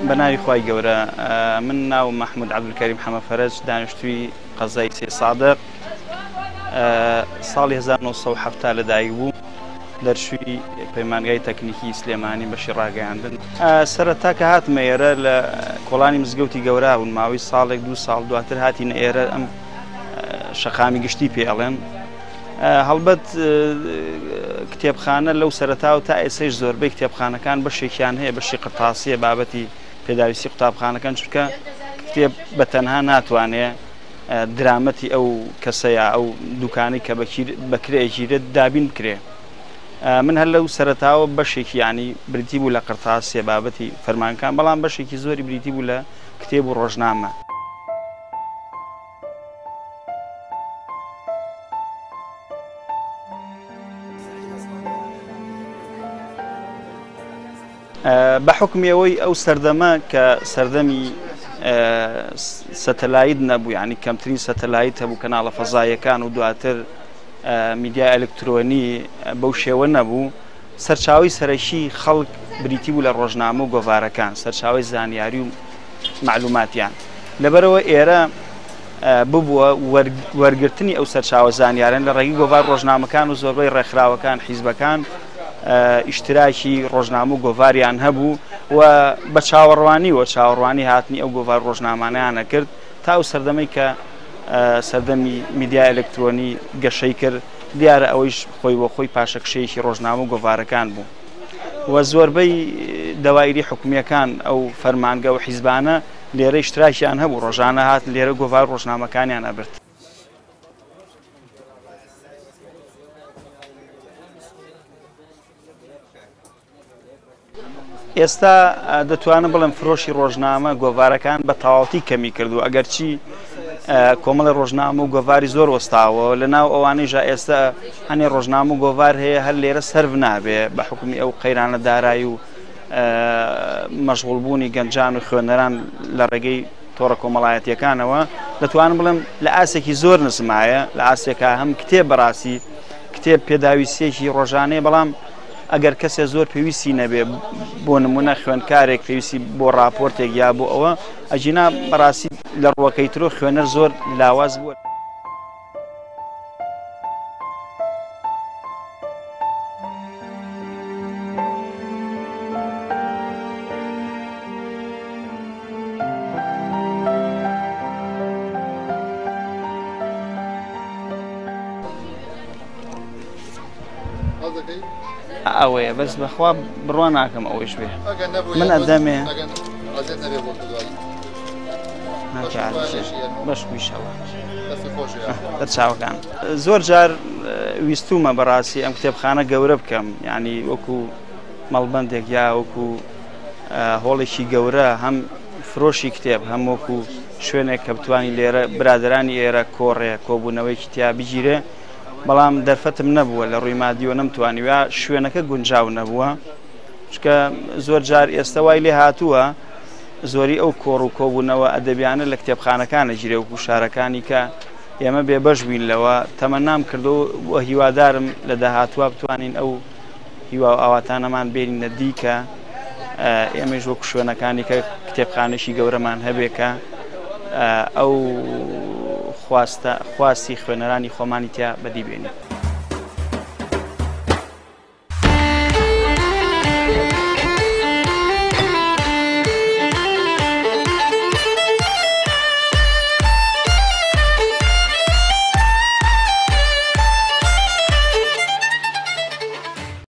بناوی خوای گەورە من ناو محمود عەبدولکەریم حەمەفەرج دانیشتووی قەزای سێ سادق ساڵی 1970 لەدایک بوو دەرشووی پەیمانگای تەکنیکی سلێمانی بەشی ڕاگەیاندن سەرەتا کە هاتمە ئێرە لە کۆڵانی مزگەوتی گەورە بوون ماوەی ساڵێک دوو ساڵ دواتر هاتینە ئێرە ئەم شەقامی گشتی پێڵێن هەڵبەت کتێبخانە لەو سەرەتا و تا ئێسەش زۆربەی کتێبخانەکان بەشێکیان هەیە بەشی قرتاسیە بابەتی پێداویستی قوتابخانەکان چونکە کتێب بەتەنها ناتوانێت درامەتی ئەو کەسەیە ئەو دوکانی کە بەکرێژیرێت دابین بکرێ من هەر لەو سەرەتاوە بەشێکی ینی بریتی بوو لە قرتاسیە بابەتی فەرمانەکان بەڵام بەشێکی زۆری بریتی بوو لە کتێب و ڕۆژنامە بە حکمیەوەی ئەو سەردەمە کە سەردەمی سەتەلایت نەبوو ینی کەمترین سەتەلایت هەبوو کەناڵە فەزاییەکان و دواتر میدیای ئەلکترۆنی بەو شێوە نەبوو سەرچاوی سەرەکی خەڵک بریتی بوو لە ڕۆژنامە و گۆڤارەکان سەرچاوی زانیاری و معلوماتیان لەبەرەوە ئێرە ببووە وەرگرتنی ئەو سەرچاوە زانیاریان لە ڕێگەی گۆڤار ڕۆژنامەکان و زۆربەی ڕێکخراوەکان حیزبەکان ئیشتراکی ڕۆژنامە و گۆڤاریان هەبوو و بە چاوەڕوانی هاتنی ئەو گۆڤار ڕۆژنامانیانە کرد تا ئەو سەردەمەی کە سەردەمی میدیای ئەلکترۆنی گەشەی کرد دیارە ئەوەیش خۆی بۆ خۆی پاشەکشەیەکی ڕۆژنامە و گۆڤارەکان بوو و زۆربەی دەوایری حکومیەکان ئەو فەرمانگە و حیزبانە لێرە ئیشتراکیان هەبوو ڕۆژانە هات لێرە گۆڤار ڕۆژنامەکانیان ئەبرد ئێستا دەتوانم بڵێم فرۆشی ڕۆژنامە گۆڤارەکان بە تەواوەتی کەمی کردو ئەگەرچی کۆمەڵی ڕۆژنامە و گۆڤاری زۆر وەستاوە لەناو ئەوانەیژە ئێستا هەنێ ڕۆژنامە و گۆڤار هەیە هەر لێرە سەرف نابێ بە حکومی ئەو قەیرانە دارایی و مەشغوڵبوونی گەنجان و خوێنەران لە ڕێگەی تۆڕە کۆمەڵایەتیەکانەوە دەتوانم بڵێم لە ئاسێکی زۆر نزمایە لە ئاسێکە هەم کتێب بەڕاستی کتێب پێداویستێکی ڕۆژانەیە بەڵام ئەگەر کەسێ زۆر پێویستی نەبێ بۆ نمونە خوێندکارێک پێویستی بۆ ڕاپۆرتێک یا بۆ ئەوە ئەجینا بەڕاستی لە ڕووەکەی ترۆ خوێنەر زۆر لاواز بووە ئەوەیە بەس بەخوا بڕوا ناکەم ئەوەش بێ من ئەدەمێ بەشویشەوە دەرچاوەکان زۆر جار ویستومە بەڕاستی ئەم کتێبخانە گەورە بکەم ینی وەکو مەڵبەندێک یا وەکو هۆڵێکی گەورە هەم فرۆشی کتێب هەم وەکو شوێنێک کە بتوانی لێرە برادرانی ئێرە کۆڕێ کۆبوونەوەیکی تیا بگیرێ بەڵام دەرفەتم نەبووە لە ڕووی مادیەوە نەمتوانیوە شوێنەکە گونجاو نەبووە چکە زۆر جار ئێستا وای لێ هاتووە زۆری ئەو کۆڕ و کۆبوونەوە ئەدەبیانە لە کتێبخانەکانە ژیرێ وەکو شارەکانی کە ئێمە بێبەش بووینلەوە تەمەنام کردو بۆ هیوادارم لە داهاتوە بتوانین ئەو هیوا ئاواتانەمان بێنینە دیکە ئێمەش وەکو شوێنەکانی کە کتێبخانەشی گەورەمان هەبێکە ئەو خواستی خوێنەرانی خۆمانی تیا بەدی بێنین